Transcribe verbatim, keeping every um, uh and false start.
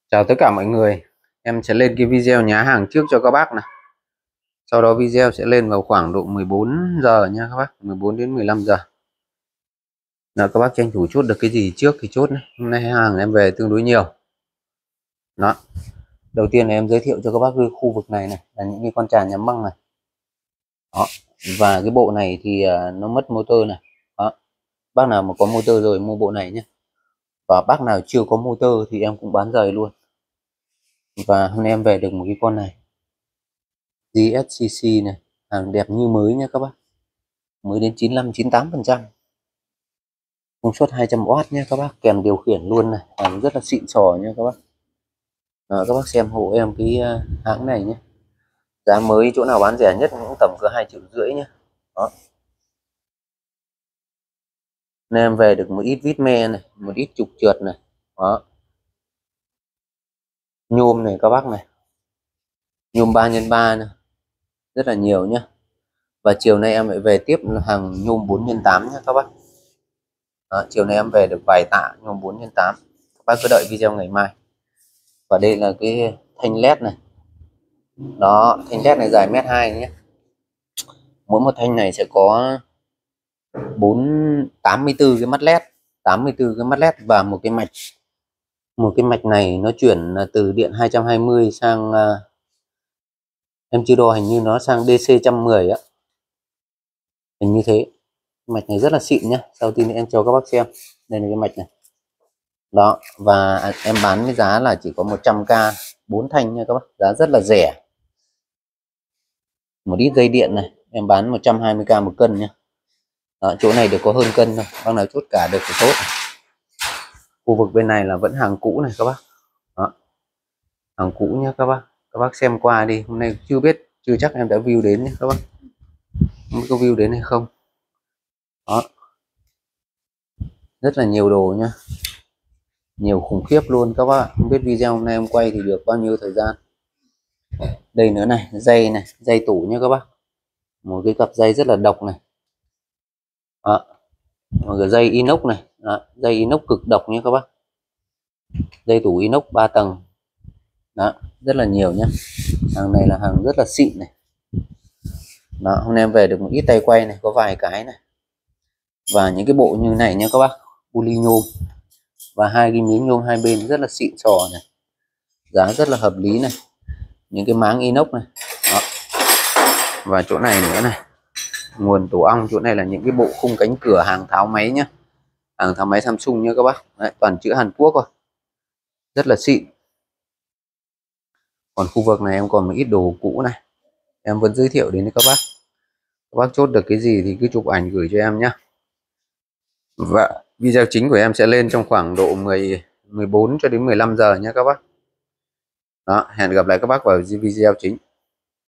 Chào tất cả mọi người. Em sẽ lên cái video nhá hàng trước cho các bác này. Sau đó video sẽ lên vào khoảng độ mười bốn giờ nha các bác, mười bốn đến mười lăm giờ. Là các bác tranh thủ chốt được cái gì trước thì chốt này. Hôm nay hàng em về tương đối nhiều. Đó. Đầu tiên là em giới thiệu cho các bác cái khu vực này này là những cái con trà nhắm băng này. Đó. Và cái bộ này thì nó mất motor này. Đó. Bác nào mà có motor rồi mua bộ này nhé. Và bác nào chưa có motor thì em cũng bán giời luôn. Và hôm nay em về được một cái con này. giê ét xê xê này, hàng đẹp như mới nha các bác, mới đến chín mươi lăm chín mươi tám phần trăm, công suất hai trăm oát nhé các bác, kèm điều khiển luôn này, hàng rất là xịn sò nha các bác. Đó, các bác xem hộ em cái hãng này nhé, giá mới chỗ nào bán rẻ nhất cũng tầm cỡ hai triệu rưỡi nhé. Đó, nên em về được một ít vít me này, một ít trục trượt này. Đó, nhôm này các bác này, nhôm ba nhân ba này, rất là nhiều nhá. Và chiều nay em lại về tiếp là hàng nhôm bốn nhân tám nhé các bác. Đó, chiều nay em về được vài tạ nhôm bốn nhân tám, các bác cứ đợi video ngày mai. Và đây là cái thanh led này. Đó, thanh led này dài mét hai nhé. Mỗi một thanh này sẽ có bốn tám mươi tư cái mắt led, tám mươi tư cái mắt led và một cái mạch. Một cái mạch này nó chuyển từ điện hai trăm hai mươi sang, em chưa đo, hình như nó sang đê xê một trăm mười á, hình như thế. Mạch này rất là xịn nhá, sau tiên em cho các bác xem. Đây là cái mạch này. Đó, và em bán với giá là chỉ có một trăm k, bốn thanh nha các bác, giá rất là rẻ. Một ít dây điện này em bán một trăm hai mươi k một cân nhá. Đó, chỗ này được có hơn cân thôi, bác nào chốt cả được thì tốt. Khu vực bên này là vẫn hàng cũ này các bác. Đó, hàng cũ nhá các bác, các bác xem qua đi. Hôm nay chưa biết, chưa chắc em đã view đến nhé các bác, không biết có view đến hay không. Đó, rất là nhiều đồ nhá, nhiều khủng khiếp luôn các bác. Không biết video hôm nay em quay thì được bao nhiêu thời gian. Đây nữa này, dây này, dây tủ nhá các bác, một cái cặp dây rất là độc này. Đó, một cái dây inox này. Đó, dây inox cực độc nhé các bác, dây tủ inox ba tầng. Đó, rất là nhiều nhé, hàng này là hàng rất là xịn này. Đó, hôm nay em về được một ít tay quay này, có vài cái này và những cái bộ như này nhé các bác, poly nhôm và hai cái miếng nhôm hai bên rất là xịn sò này, giá rất là hợp lý này. Những cái máng inox này. Đó, và chỗ này nữa này, nguồn tổ ong. Chỗ này là những cái bộ khung cánh cửa hàng tháo máy nhá, hàng tháo máy Samsung nhá các bác. Đấy, toàn chữ Hàn Quốc thôi, rất là xịn. Còn khu vực này em còn một ít đồ cũ này, em vẫn giới thiệu đến với các bác. Các bác chốt được cái gì thì cứ chụp ảnh gửi cho em nhé. Và video chính của em sẽ lên trong khoảng độ mười, mười bốn cho đến mười lăm giờ nhé các bác. Đó, hẹn gặp lại các bác vào video chính.